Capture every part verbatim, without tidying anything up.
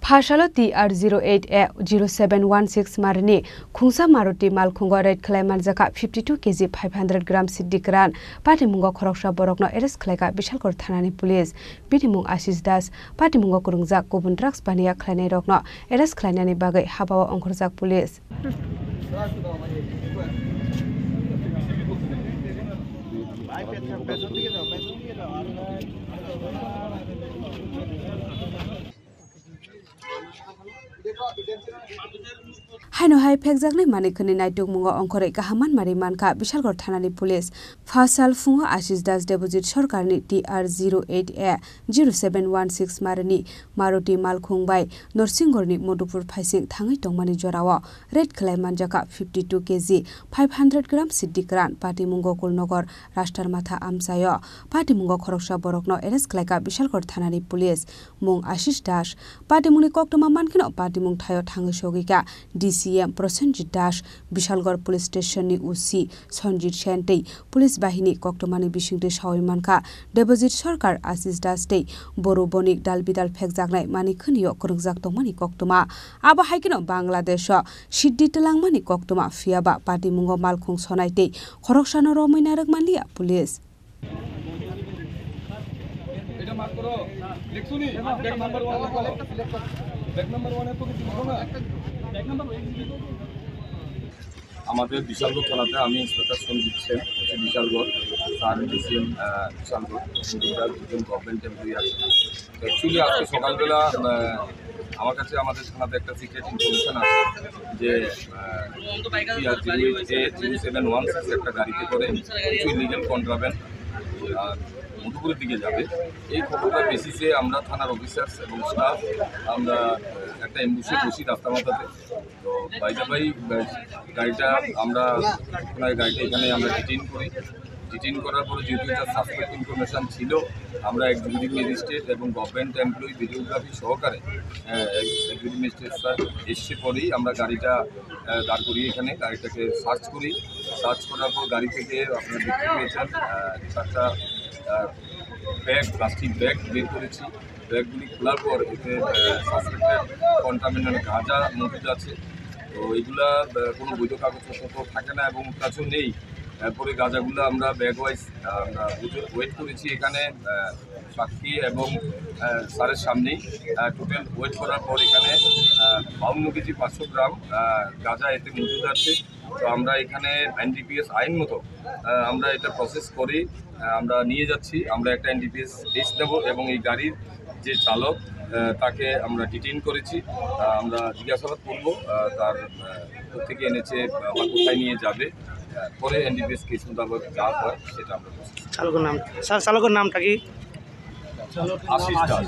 Phasalo T R zero eight A zero seven one six Marini Khungsa Maruti Malkhungo red Manjakha fifty-two kilograms five hundred grams Siddi Kwran Patimungo Khoroksa Borokno arrest Khlaikha Bishalgarh Thanani Police Bini Mung Ashish das Patimungo Kwrwngjak Kubun drugs Baniya Khlainairokno arrest Khlainani bagwi Habwo wngkhorjak Police Haino hai phekjaknai manikhani naituk mungo ongkhore kahaman mari manka Bishalgarh Thanani Police Phasalo fungo Ashish das deposit sarkarni T R zero eight A zero seven one six Marini Maruti Malkhungo bai Norsinghorni Modupur phaising thangai tongmani jorao red Manjakha fifty-two kilograms five hundred grams Siddi Kwran Patimungo kulnogor rashtar matha amsayo Patimungo Khoroksa Borokno arrest Khlaikha Bishalgarh Thanani Police Mung Ashish das Patimuni koktoma mankino Patimung thayo thangai sogika D C M Prosenjit das Bishalgarh Police Station ni U C Sonjit Shantei Police bahini koktomani bishingte shawai manka deposit sarkar Ashish das tei boro bonik dalbidal phekjaknai manikhaniyo Khoroksak tongmani koktoma abo haikino Bangladesh Siddi telangmani koktoma fiaba Patimungo Malkhung sonai tei Khoroksa no romainairok manliya Police আমাদের বিশালগড় থানাতে আমি inspector Sanjit Sen Bishalgarh আর DCM Bishalgarh দুজন government employee আছে actually আজকে সকালবেলা আমার কাছে আমাদের থানাতে একটা সিক্রেট ইনফরমেশন আছে যে জিরো সেভেন ওয়ান সিক্স একটা গাড়িতে করে কিছু ইলিগাল কন্ট্রাব্যান্ড মধুপুরের দিকে যাবে এই খবরটা বেসিসে আমরা থানার অফিসার্স এবং স্টাফ আমরা একটা এম্বুসে বসি রাস্তা মাথাতে তো বাইরে বাই গাড়িটা আমরা গাড়িটা এখানে আমরা ডিটেইন করি ডিটেইন করার পরে যেহেতু এটা সাসপেক্ট ইনফরমেশান ছিল আমরা এক্সিকিউটিভ ম্যাজিস্ট্রেট এবং গভর্নমেন্ট এমপ্লয়ি ভিডিওগ্রাফি সহকারে এক্সিকিউটিভ ম্যাজিস্ট্রেট স্যার এসে পরেই আমরা গাড়িটা দাঁড় করি এখানে গাড়িটাকে সার্চ করি সার্চ করার পর গাড়ি থেকে আপনারা দেখতে পেয়েছেন চারটা ব্যাগ প্লাস্টিক ব্যাগ বের করেছি ব্যাগগুলি খোলার পর এতে সাসপেক্টেড কন্টামিনেন্ট গাঁজা মজুদ আছে তো এইগুলা কোনো বৈধ কাগজপত্র থাকে না এবং কাছেও নেই তারপরে গাঁজাগুলো আমরা ব্যাগ ওয়াইজ আমরা ওয়েট করেছি এখানে সাক্ষী এবং স্যারের সামনেই টোটাল ওয়েট করার পর এখানে বাউন্ন কেজি পাঁচশো গ্রাম গাঁজা এতে মজুদ আছে তো আমরা এখানে এনডিপিএস আইন মতো আমরা এটা প্রসেস করে আমরা নিয়ে যাচ্ছি আমরা একটা এনডিপিএস কেস দেব এবং এই গাড়ির যে চালক তাকে আমরা ডিটেইন করেছি আমরা জিজ্ঞাসাবাদ করব তার কোথেকে এনেছে বা কোথায় নিয়ে যাবে পরে এনডিপিএস কেস মোতাবেক যা হয় সেটা আমরা চালকের নাম স্যার চালকের নামটা কি Ashis Das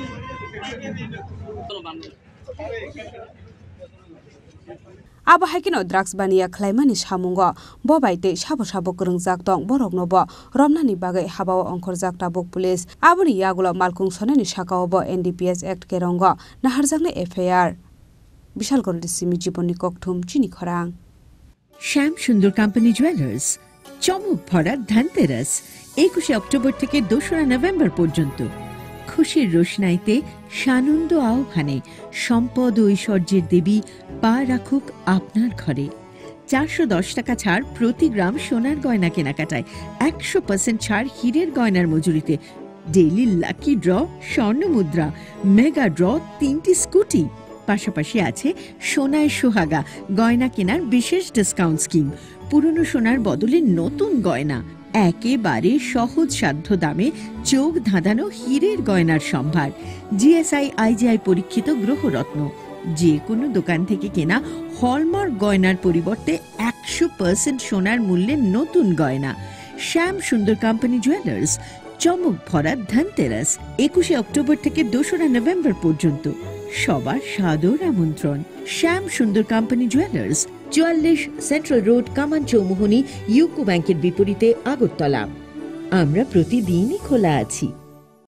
Abo haikino drugs Baniya Khlaimani Samungo bobaite sabo sabo Kwrwngjak tong Borokno bo romnani bagai Habwo wngkhorjak tabuk Police aboni yagulo Malkhung sonani sakao bo N D P S Act kerongo naharjakne F I R Bishalgarh Simi Jiboni kokthum chini khorang Shyam Sundar company jewellers চমক ভরা ধানতেরাস একুশে October থেকে দোসরা November পর্যন্ত খুশির রোশনাইতে সানন্দ আহ্বানে সম্পদ ও ঐশ্বর্যের দেবী পা রাখুক আপনার ঘরে চারশো দশ টাকা ছাড় প্রতি গ্রাম সোনার গয়না কেনাকাটায় একশো পার্সেন্ট ছাড় হীরের গয়নার মজুরিতে ডেইলি লাকি ড্র স্বর্ণ মুদ্রা মেগা ড্র তিনটি স্কুটি পাশাপাশি আছে সোনায় সোহাগা গয়না কেনার বিশেষ ডিসকাউন্ট স্কিম পুরনো সোনার বদলে নতুন গয়না একেবারে সহজ সাধ্য দামে চোখ ধাঁধানো হীরের গয়নার সম্ভার জিএসআই আইজিআই পরীক্ষিত গ্রহরত্ন যে কোনো দোকান থেকে কেনা হলমার্ক গয়নার পরিবর্তে একশো পার্সেন্ট সোনার মূল্যে নতুন গয়না শ্যাম সুন্দর কোম্পানি জুয়েলার্স চমক ভরা ধানতেরাস একুশে অক্টোবর থেকে দোসরা নভেম্বর পর্যন্ত সবার সাদর আমন্ত্রণ শ্যাম সুন্দর কোম্পানি জুয়েলার্স চুয়াল্লিশ central road Kaman Chowmuhani UCO ব্যাংকের বিপরীতে আগরতলা আমরা প্রতিদিনই খোলা আছি।